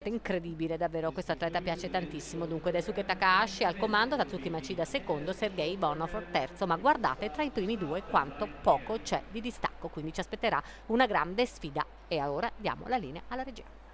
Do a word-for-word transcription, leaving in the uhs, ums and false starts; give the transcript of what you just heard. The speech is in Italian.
forte, incredibile davvero, questo atleta piace tantissimo. Dunque Daisuke Takahashi al comando, Tatsuki Machida secondo, Sergei Ivanov terzo, ma guardate tra i primi due quanto poco c'è di distacco, quindi ci aspetterà una grande sfida. E ora diamo la linea alla regia.